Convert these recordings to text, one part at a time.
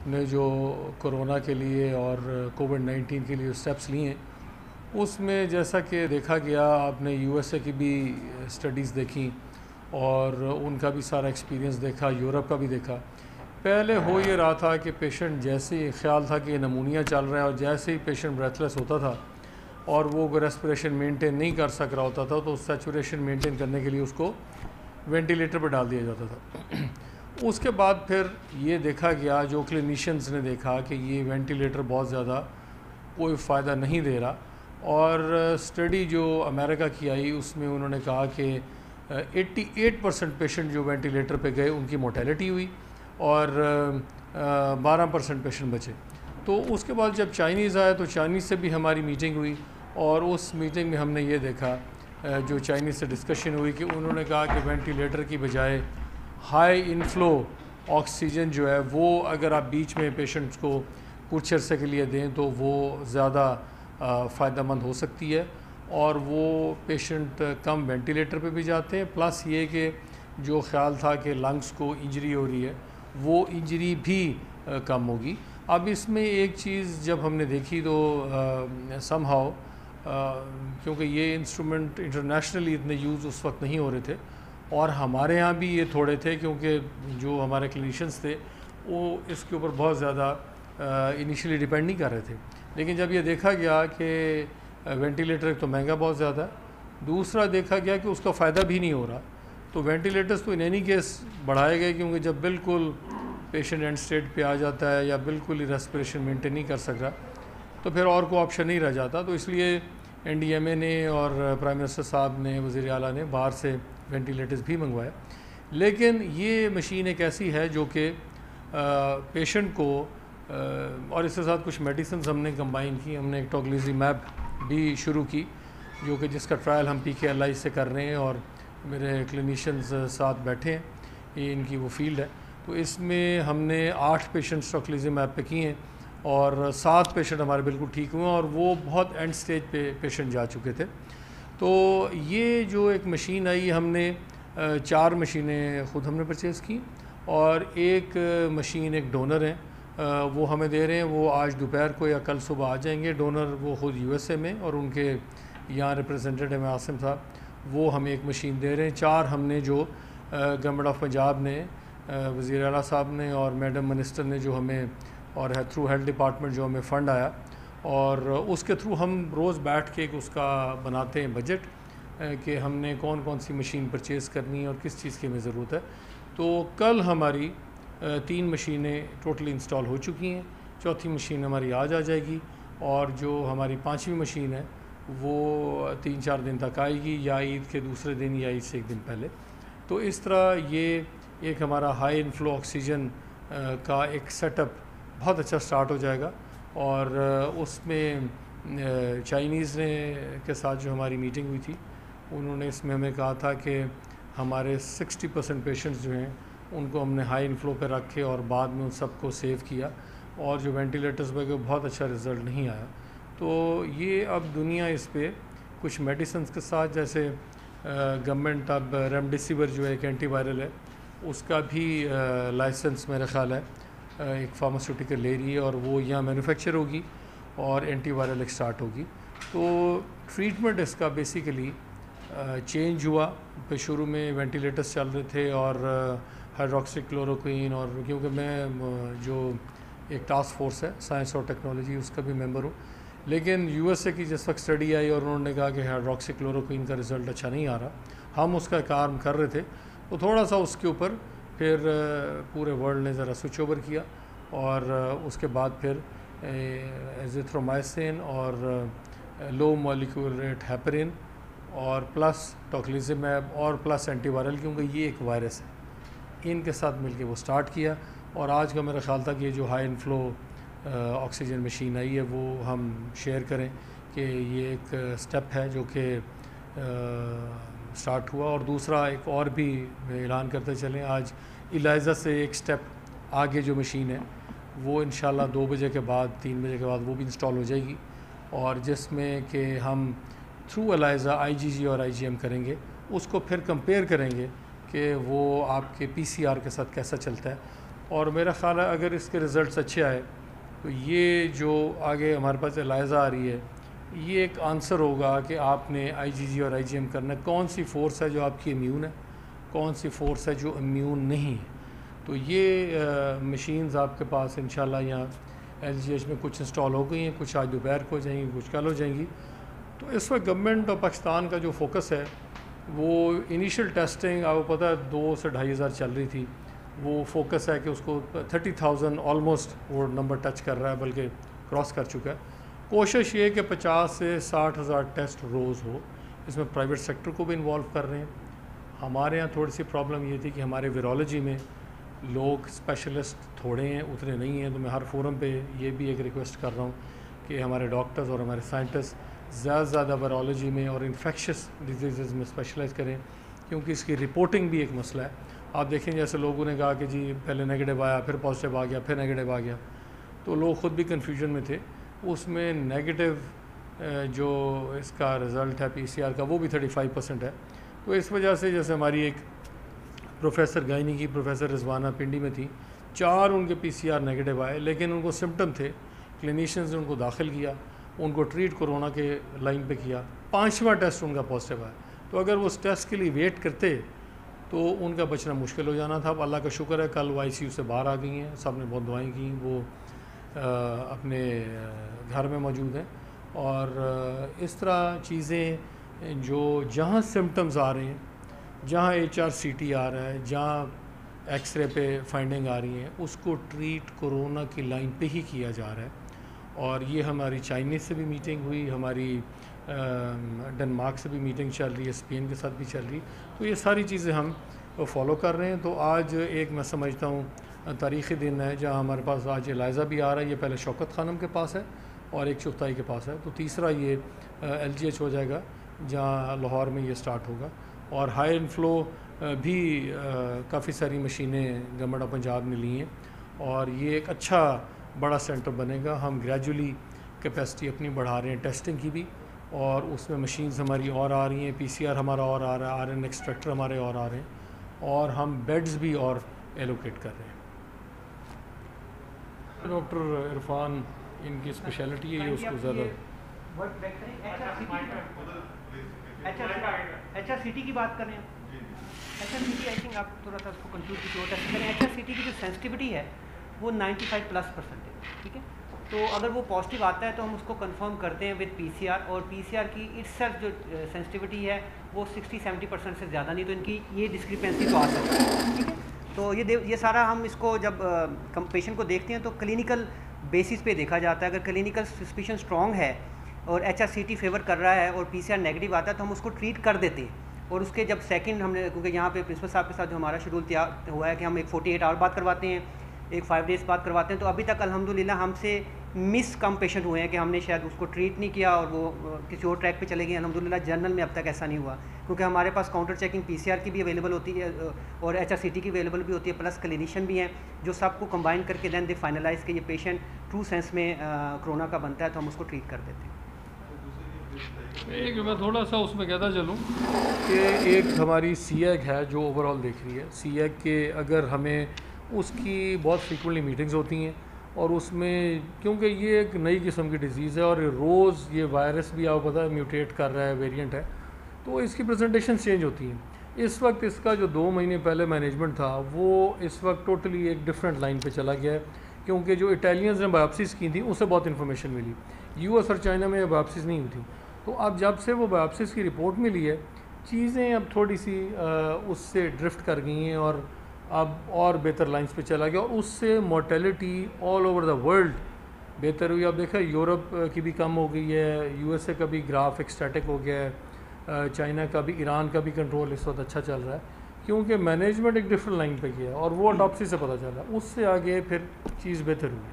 ने जो कोरोना के लिए और कोविड-19 के लिए स्टेप्स लिए हैं, उसमें जैसा कि देखा गया, आपने यूएसए की भी स्टडीज़ देखी और उनका भी सारा एक्सपीरियंस देखा, यूरोप का भी देखा। पहले हो ये रहा था कि पेशेंट जैसे ही ख्याल था कि नमूनिया चल रहा है और जैसे ही पेशेंट ब्रेथलेस होता था और वो रेस्पिरेशन मेंटेन नहीं कर सक रहा होता था, तो सैचुरेशन मेंटेन करने के लिए उसको वेंटिलेटर पर डाल दिया जाता था। उसके बाद फिर ये देखा गया, जो क्लिनिशियंस ने देखा कि ये वेंटिलेटर बहुत ज़्यादा कोई फ़ायदा नहीं दे रहा, और स्टडी जो अमेरिका की आई उसमें उन्होंने कहा कि 88% पेशेंट जो वेंटिलेटर पे गए उनकी मोर्टेलिटी हुई और 12% पेशेंट बचे। तो उसके बाद जब चाइनीज़ आया तो चाइनीज़ से भी हमारी मीटिंग हुई और उस मीटिंग में हमने ये देखा, जो चाइनीज़ से डिस्कशन हुई, कि उन्होंने कहा कि वेंटिलेटर की बजाय हाई इनफ्लो ऑक्सीजन जो है वो अगर आप बीच में पेशेंट्स को कुछ अरसे के लिए दें तो वो ज़्यादा फ़ायदेमंद हो सकती है, और वो पेशेंट कम वेंटिलेटर पे भी जाते हैं। प्लस ये कि जो ख्याल था कि लंग्स को इंजरी हो रही है, वो इंजरी भी कम होगी। अब इसमें एक चीज़ जब हमने देखी तो समहाउ, क्योंकि ये इंस्ट्रूमेंट इंटरनेशनली इतने यूज़ उस वक्त नहीं हो रहे थे और हमारे यहाँ भी ये थोड़े थे, क्योंकि जो हमारे क्लिनिशियंस थे वो इसके ऊपर बहुत ज़्यादा इनिशियली डिपेंड नहीं कर रहे थे। लेकिन जब ये देखा गया कि वेंटिलेटर तो महंगा बहुत ज़्यादा है, दूसरा देखा गया कि उसका फ़ायदा भी नहीं हो रहा, तो वेंटिलेटर्स तो इन एनी केस बढ़ाए गए, क्योंकि जब बिल्कुल पेशेंट एंड स्टेट पे आ जाता है या बिल्कुल ही रेस्पिरेशन मेंटेन नहीं कर सक रहा, तो फिर और कोई ऑप्शन नहीं रह जाता। तो इसलिए एनडीएमए ने और प्राइम मिनिस्टर साहब ने, वज़ीर आला ने बाहर से वेंटिलेटर्स भी मंगवाए। लेकिन ये मशीन एक ऐसी है जो कि पेशेंट को और इसके साथ कुछ मेडिसिन हमने कंबाइन की। हमने एक टोक्लिज़ुमैब भी शुरू की, जो कि जिसका ट्रायल हम PKLI से कर रहे हैं और मेरे क्लिनिशियंस साथ बैठे हैं, ये इनकी वो फील्ड है। तो इसमें हमने 8 पेशेंट्स टोक्लिज़ुमैब पे किए हैं और 7 पेशेंट हमारे बिल्कुल ठीक हुए और वो बहुत एंड स्टेज पे पेशेंट जा चुके थे। तो ये जो एक मशीन आई, हमने 4 मशीनें ख़ुद हमने परचेज़ की और एक मशीन एक डोनर है, वो हमें दे रहे हैं। वो आज दोपहर को या कल सुबह आ जाएंगे। डोनर वो ख़ुद यूएसए में और उनके यहाँ रिप्रेजेंटेटिव हैं आसिम साहब, वो हमें एक मशीन दे रहे हैं। 4 हमने जो गवर्नमेंट ऑफ पंजाब ने, वज़ीर आला साहब ने और मैडम मिनिस्टर ने जो हमें, और थ्रू हेल्थ डिपार्टमेंट जो हमें फ़ंड आया, और उसके थ्रू हम रोज़ बैठ के उसका बनाते हैं बजट कि हमने कौन कौन सी मशीन परचेज़ करनी है और किस चीज़ की हमें ज़रूरत है। तो कल हमारी 3 मशीनें टोटली इंस्टॉल हो चुकी हैं, चौथी मशीन हमारी आज आ जाएगी और जो हमारी 5वीं मशीन है वो 3-4 दिन तक आएगी, या ईद के दूसरे दिन या ईद से एक दिन पहले। तो इस तरह ये एक हमारा हाई इनफ्लो ऑक्सीजन का एक सेटअप बहुत अच्छा स्टार्ट हो जाएगा। और उसमें चाइनीज़ ने के साथ जो हमारी मीटिंग हुई थी, उन्होंने इसमें हमें कहा था कि हमारे 60% पेशेंट्स जो हैं उनको हमने हाई इनफ्लो पे रखे और बाद में उन सबको सेव किया, और जो वेंटिलेटर्स पे बहुत अच्छा रिज़ल्ट नहीं आया। तो ये अब दुनिया इस पे कुछ मेडिसिन के साथ, जैसे गवर्नमेंट अब रेमडेसिविर जो है एक एंटीवायरल है, उसका भी लाइसेंस मेरा ख़्याल है एक फार्मास्यूटिकल ले रही है और वो यहाँ मैन्युफैक्चर होगी और एंटीवायरल एक स्टार्ट होगी। तो ट्रीटमेंट इसका बेसिकली चेंज हुआ। पे शुरू में वेंटिलेटर्स चल रहे थे और हाइड्रोक्सीक्लोरोक्वीन, और क्योंकि मैं जो एक टास्क फोर्स है साइंस और टेक्नोलॉजी उसका भी मेंबर हूँ, लेकिन यूएसए की जिस वक्त स्टडी आई और उन्होंने कहा कि हाइड्रोक्सीक्लोरोक्वीन का रिज़ल्ट अच्छा नहीं आ रहा, हम उसका काम कर रहे थे, तो थोड़ा सा उसके ऊपर फिर पूरे वर्ल्ड ने ज़रा स्विच ओवर किया और उसके बाद फिर एजिथ्रोमाइसिन और लो मॉलिक्यूलर रेट हेपरिन और प्लस टोक्लिज़ुमैब और प्लस एंटीवायरल, क्योंकि ये एक वायरस है, इनके साथ मिलके वो स्टार्ट किया। और आज का मेरा ख़्याल था कि ये जो हाई इनफ्लो ऑक्सीजन मशीन आई है वो हम शेयर करें कि ये एक स्टेप है जो कि स्टार्ट हुआ। और दूसरा एक और भी ऐलान करते चलें, आज इलाइज़ा से एक स्टेप आगे जो मशीन है वो इंशाल्लाह 2 बजे के बाद 3 बजे के बाद वो भी इंस्टॉल हो जाएगी, और जिसमें कि हम थ्रू एलाइज़ा IgG और IgM करेंगे, उसको फिर कंपेयर करेंगे कि वो आपके PCR के साथ कैसा चलता है। और मेरा ख्याल है अगर इसके रिज़ल्ट्स अच्छे आए तो ये जो आगे हमारे पास एलाइज़ा आ रही है, ये एक आंसर होगा कि आपने IgG और IgM करना है, कौन सी फ़ोर्स है जो आपकी इम्यून है, कौन सी फ़ोर्स है जो इम्यून नहीं है। तो ये मशीन्स आपके पास इंशाल्लाह यहाँ LGH में कुछ इंस्टॉल हो गई हैं, कुछ आज दोपहर को हो जाएंगी, कुछ कल हो जाएंगी। तो इस वक्त गवर्नमेंट और पाकिस्तान का जो फोकस है वो इनिशियल टेस्टिंग आपको पता है 2 से 2,500 चल रही थी, वो फोकस है कि उसको 30,000 ऑलमोस्ट वो नंबर टच कर रहा है, बल्कि क्रॉस कर चुका है। कोशिश ये कि 50 से 60,000 टेस्ट रोज़ हो। इसमें प्राइवेट सेक्टर को भी इन्वॉल्व कर रहे हैं। हमारे यहाँ थोड़ी सी प्रॉब्लम ये थी कि हमारे वीरोलॉजी में लोग स्पेशलिस्ट थोड़े हैं, उतने नहीं हैं। तो मैं हर फोरम पे ये भी एक रिक्वेस्ट कर रहा हूँ कि हमारे डॉक्टर्स और हमारे साइंटिस्ट ज़्यादा से ज़्यादा वायरोलॉजी में और इन्फेक्शस डिजीज़ में स्पेशलाइज करें, क्योंकि इसकी रिपोर्टिंग भी एक मसला है। आप देखें जैसे लोगों ने कहा कि जी पहले नेगेटिव आया, फिर पॉजिटिव आ गया, फिर नेगेटिव आ गया, तो लोग ख़ुद भी कन्फ्यूजन में थे। उसमें नेगेटिव जो इसका रिज़ल्ट है PCR का वो भी 35% है। तो इस वजह से जैसे हमारी एक प्रोफेसर गायनी की प्रोफेसर रिजवाना पिंडी में थी, 4 उनके PCR नेगेटिव आए, लेकिन उनको सिम्टम थे। क्लिनिशियंस ने उनको दाखिल किया, उनको ट्रीट कोरोना के लाइन पे किया, 5वां टेस्ट उनका पॉजिटिव आया। तो अगर वो उस टेस्ट के लिए वेट करते तो उनका बचना मुश्किल हो जाना था। अब अल्लाह का शुक्र है कल वो ICU से बाहर आ गई हैं, सब ने बहुत दुआएं की, वो अपने घर में मौजूद हैं। और इस तरह चीज़ें जो जहाँ सिम्टम्स आ रहे हैं, जहाँ HRCT आ रहा है, जहाँ एक्सरे पे फाइंडिंग आ रही है, उसको ट्रीट कोरोना की लाइन पे ही किया जा रहा है। और ये हमारी चाइनीज़ से भी मीटिंग हुई, हमारी डेनमार्क से भी मीटिंग चल रही है, स्पेन के साथ भी चल रही है। तो ये सारी चीज़ें हम फॉलो कर रहे हैं। तो आज एक मैं समझता हूँ तारीख़ी दिन है जहाँ हमारे पास आज एलाइज़ा भी आ रहा है। ये पहले शौकत खानम के पास है और एक चुगताई के पास है। तो तीसरा ये LGH हो जाएगा जहाँ लाहौर में ये स्टार्ट होगा। और हाई इनफ्लो भी काफ़ी सारी मशीनें गवर्नमेंट ऑफ पंजाब ने ली हैं और ये एक अच्छा बड़ा सेंटर बनेगा। हम ग्रेजुअली कैपेसिटी अपनी बढ़ा रहे हैं टेस्टिंग की भी, और उसमें मशीन्स हमारी और आ रही हैं, PCR हमारा और आ रहा है, RN एक्सट्रैक्टर हमारे और आ रहे हैं, और हम बेड्स भी और एलोकेट कर रहे हैं। डॉक्टर इरफान इनकी स्पेशलिटी है, ये उसको ज़्यादा HRCT की बात कर रहे हैं। HRCT आई थिंक आप थोड़ा सा उसको कंफ्यूज करें। HRCT की जो सेंसिटिविटी है वो 95+% है, ठीक है। तो अगर वो पॉजिटिव आता है तो हम उसको कंफर्म करते हैं विद PCR, और PCR की इट्सेल्फ जो सेंसिटिविटी है वो 60-70% से ज़्यादा नहीं, तो इनकी ये डिस्क्रिपेंसी तो आ सकती है, ठीक है। तो ये सारा हम इसको जब पेशेंट को देखते हैं तो क्लिनिकल बेसिस पे देखा जाता है। अगर क्लिनिकल सस्पिशन स्ट्रॉन्ग है और HRCT फेवर कर रहा है और PCR नेगेटिव आता है तो हम उसको ट्रीट कर देते हैं। और उसके जब सेकंड हमने, क्योंकि यहाँ पे प्रिंसिपल साहब के साथ जो हमारा शेड्यूल तैयार हुआ है कि हम एक 48 आवर बाद करवाते हैं, एक 5 डेज़ बाद करवाते हैं, तो अभी तक अल्हम्दुलिल्लाह हमसे मिस कम पेशेंट हुए हैं कि हमने शायद उसको ट्रीट नहीं किया और वो किसी और ट्रैक पे चले गए। अल्हम्दुलिल्लाह जनरल में अब तक ऐसा नहीं हुआ, क्योंकि हमारे पास काउंटर चेकिंग PCR की भी अवेलेबल होती है और HRCT की अवेलेबल भी होती है, प्लस क्लिनिशियन भी हैं जो सबको कंबाइन करके देन दे फाइनलाइज कि ये पेशेंट ट्रू सेंस में कोरोना का बनता है तो हम उसको ट्रीट कर देते हैं। एक मैं थोड़ा सा उसमें कहता चलूँ कि एक हमारी CAG है जो ओवरऑल देख रही है। CAG के अगर हमें उसकी बहुत फ्रीक्वेंटली मीटिंग्स होती हैं, और उसमें क्योंकि ये एक नई किस्म की डिज़ीज़ है और रोज़ ये वायरस भी आपको पता है म्यूटेट कर रहा है, वेरिएंट है, तो इसकी प्रेजेंटेशन चेंज होती हैं। इस वक्त इसका जो 2 महीने पहले मैनेजमेंट था वो इस वक्त टोटली एक डिफरेंट लाइन पे चला गया है, क्योंकि जो इटालियंस ने बायोप्सीज़ की थी उससे बहुत इन्फॉर्मेशन मिली। US और चाइना में बायोप्सीज़ नहीं हुई थी। तो अब जब से वो बायोप्सीज़ की रिपोर्ट मिली है, चीज़ें अब थोड़ी सी उससे ड्रिफ्ट कर गई हैं और अब और बेहतर लाइंस पे चला गया, और उससे mortality all over the world बेहतर हुई। अब देखा यूरोप की भी कम हो गई है, USA का भी ग्राफ एक स्टैटिक हो गया है, चाइना का भी, ईरान का भी कंट्रोल इस वक्त अच्छा चल रहा है, क्योंकि मैनेजमेंट एक डिफरेंट लाइन पे किया और वो ऑटोप्सी से पता चला, उससे आगे फिर चीज़ बेहतर हुई।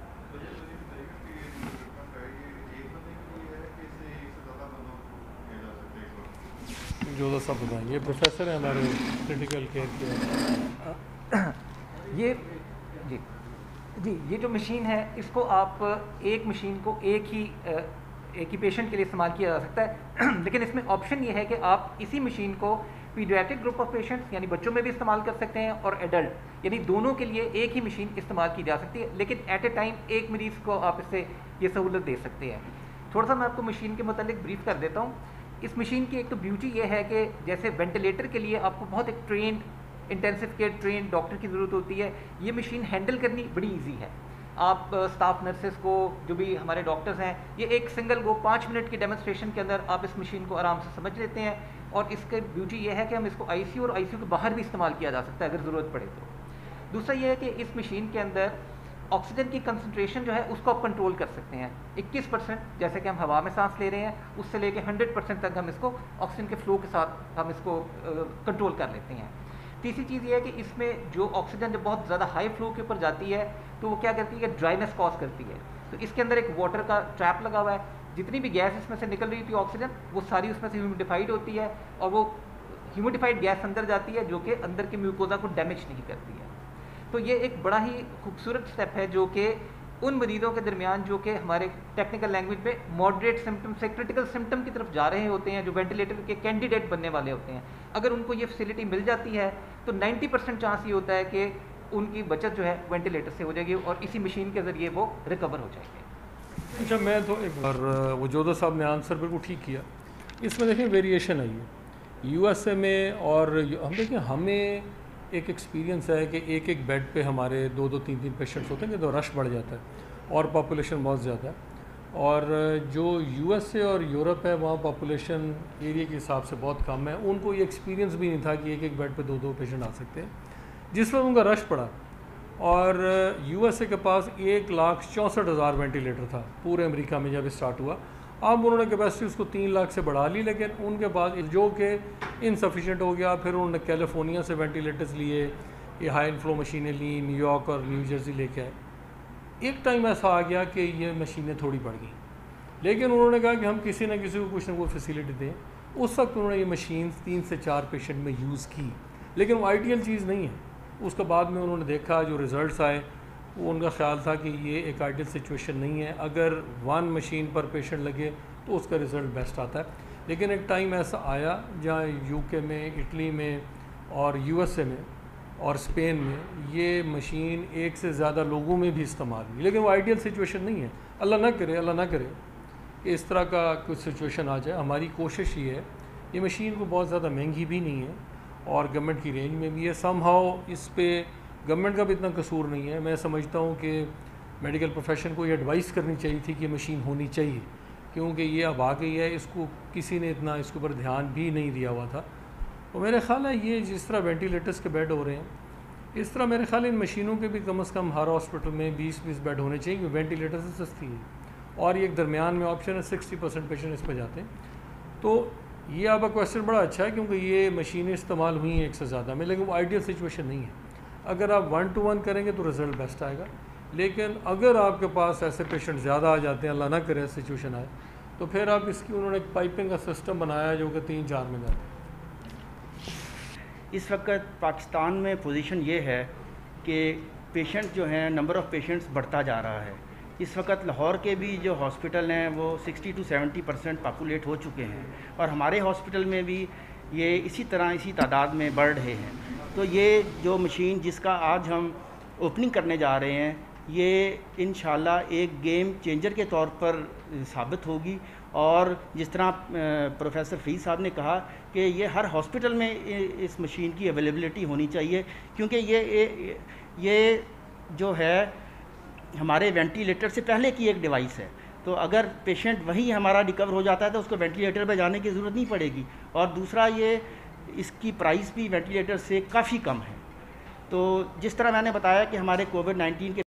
जो तो सब बताएंगे, प्रोफेसर हैं हमारे क्रिटिकल केयर के। ये ये जो मशीन है इसको आप एक मशीन को एक ही पेशेंट के लिए इस्तेमाल किया जा सकता है लेकिन इसमें ऑप्शन ये है कि आप इसी मशीन को पीडियाट्रिक ग्रुप ऑफ पेशेंट्स यानी बच्चों में भी इस्तेमाल कर सकते हैं और एडल्ट यानी दोनों के लिए एक ही मशीन इस्तेमाल की जा सकती है, लेकिन एट ए टाइम एक मरीज़ को आप इससे ये सहूलत दे सकते हैं। थोड़ा सा मैं आपको मशीन के मतलब ब्रीफ कर देता हूँ। इस मशीन की एक तो ब्यूटी ये है कि जैसे वेंटिलेटर के लिए आपको बहुत एक trained intensive care trained doctor की ज़रूरत होती है, ये मशीन हैंडल करनी बड़ी ईजी है। आप स्टाफ नर्सेस को, जो भी हमारे डॉक्टर्स हैं, ये एक सिंगल गो 5 मिनट की डेमोन्स्ट्रेशन के अंदर आप इस मशीन को आराम से समझ लेते हैं। और इसके ब्यूटी ये है कि हम इसको आईसीयू और आईसीयू के बाहर भी इस्तेमाल किया जा सकता है अगर ज़रूरत पड़े तो। दूसरा ये है कि इस मशीन के अंदर ऑक्सीजन की कंसनट्रेशन जो है उसको आप कंट्रोल कर सकते हैं। 21% जैसे कि हम हवा में सांस ले रहे हैं, उससे लेके 100% तक हम इसको ऑक्सीजन के फ्लो के साथ हम इसको कंट्रोल कर लेते हैं। तीसरी चीज़ ये है कि इसमें जो ऑक्सीजन जब बहुत ज़्यादा हाई फ्लो के ऊपर जाती है तो वो क्या करती है कि ड्राइनेस कॉज करती है। तो इसके अंदर एक वाटर का ट्रैप लगा हुआ है, जितनी भी गैस इसमें से निकल रही थी ऑक्सीजन, वो सारी उसमें से ह्यूमिडिफाइड होती है और वो ह्यूमिडिफाइड गैस अंदर जाती है जो कि अंदर के म्यूकोजा को डैमेज नहीं करती है। तो ये एक बड़ा ही खूबसूरत स्टेप है जो कि उन मरीज़ों के दरमियान जो कि हमारे टेक्निकल लैंग्वेज में मॉडरेट सिम्टम से क्रिटिकल सिम्टम की तरफ जा रहे होते हैं, जो वेंटिलेटर के कैंडिडेट बनने वाले होते हैं, अगर उनको ये फैसिलिटी मिल जाती है तो 90% चांस ये होता है कि उनकी बचत जो है वेंटिलेटर से हो जाएगी और इसी मशीन के ज़रिए वो रिकवर हो जाएंगे। अच्छा, मैं तो एक बार वो जोधा साहब ने आंसर बिल्कुल ठीक किया। इसमें देखें वेरिएशन आई है यूएसए में, और हम देखें हमें एक एक्सपीरियंस है कि एक बेड पे हमारे 2-3 पेशेंट्स होते हैं, तो रश बढ़ जाता है और पॉपुलेशन बहुत ज़्यादा है। और जो यूएसए और यूरोप है वहाँ पॉपुलेशन एरिया के हिसाब से बहुत कम है, उनको ये एक्सपीरियंस भी नहीं था कि एक बेड पे 2 पेशेंट आ सकते हैं। जिस पर उनका रश पड़ा, और यूएसए के पास 1,64,000 वेंटिलेटर था पूरे अमेरिका में जब स्टार्ट हुआ। अब उन्होंने कैपेसिटी उसको 3 लाख से बढ़ा ली, लेकिन उनके पास जो कि इनसफिशेंट हो गया। फिर उन्होंने कैलिफोर्निया से वेंटिलेटर्स लिए, ये हाई इनफ्लो मशीनें ली, न्यूयॉर्क और न्यू जर्सी लेके आए। एक टाइम ऐसा आ गया कि ये मशीनें थोड़ी बढ़ गई, लेकिन उन्होंने कहा कि हम किसी न किसी को कुछ ना कुछ फैसिलिटी दें। उस वक्त उन्होंने ये मशीन 3 से 4 पेशेंट में यूज़ की, लेकिन वो आइडियल चीज़ नहीं है। उसके बाद में उन्होंने देखा, जो रिज़ल्ट्स आए, वो उनका ख्याल था कि ये एक आइडियल सिचुएशन नहीं है। अगर 1 मशीन पर पेशेंट लगे तो उसका रिज़ल्ट बेस्ट आता है। लेकिन एक टाइम ऐसा आया जहाँ यूके में, इटली में और यूएसए में और स्पेन में ये मशीन एक से ज़्यादा लोगों में भी इस्तेमाल हुई, लेकिन वो आइडियल सिचुएशन नहीं है। अल्लाह ना करे कि इस तरह का कुछ सिचुएशन आ जाए। हमारी कोशिश ये है, ये मशीन को बहुत ज़्यादा महंगी भी नहीं है और गवर्नमेंट की रेंज में भी है। समहाउ इस पे गवर्नमेंट का भी इतना कसूर नहीं है। मैं समझता हूँ कि मेडिकल प्रोफेशन को ये एडवाइस करनी चाहिए थी कि ये मशीन होनी चाहिए, क्योंकि ये अब आ गई है, इसको किसी ने इतना इसके ऊपर ध्यान भी नहीं दिया हुआ था। तो मेरे ख्याल है ये जिस तरह वेंटिलेटर्स के बेड हो रहे हैं, इस तरह मेरे ख्याल इन मशीनों के भी कम से कम हर हॉस्पिटल में 20-20 बेड होने चाहिए, क्योंकि वेंटिलेटर से सस्ती है और ये एक दरमियान में ऑप्शन है। 60% पेशेंट इस पर जाते हैं। तो ये आपका क्वेश्चन बड़ा अच्छा है, क्योंकि ये मशीनें इस्तेमाल हुई हैं एक से ज़्यादा में, लेकिन वो आइडियल सिचुएशन नहीं है। अगर आप 1-to-1 करेंगे तो रिज़ल्ट बेस्ट आएगा, लेकिन अगर आपके पास ऐसे पेशेंट ज़्यादा आ जाते हैं, अल्लाह ना करे सिचुएशन आए, तो फिर आप इसकी उन्होंने एक पाइपिंग का सिस्टम बनाया जो कि 3-4 में जाता है। इस वक्त पाकिस्तान में पोजीशन ये है कि पेशेंट जो हैं, नंबर ऑफ़ पेशेंट्स बढ़ता जा रहा है। इस वक्त लाहौर के भी जो हॉस्पिटल हैं वो 60 to 70% पॉपुलेट हो चुके हैं, और हमारे हॉस्पिटल में भी ये इसी तादाद में बढ़ रहे हैं। तो ये जो मशीन जिसका आज हम ओपनिंग करने जा रहे हैं, ये इंशाल्लाह एक गेम चेंजर के तौर पर साबित होगी। और जिस तरह प्रोफेसर फरीद साहब ने कहा कि ये हर हॉस्पिटल में इस मशीन की अवेलेबिलिटी होनी चाहिए, क्योंकि ये जो है हमारे वेंटिलेटर से पहले की एक डिवाइस है। तो अगर पेशेंट वहीं हमारा रिकवर हो जाता है तो उसको वेंटिलेटर पर जाने की ज़रूरत नहीं पड़ेगी। और दूसरा, ये इसकी प्राइस भी वेंटिलेटर से काफ़ी कम है। तो जिस तरह मैंने बताया कि हमारे कोविड-19 के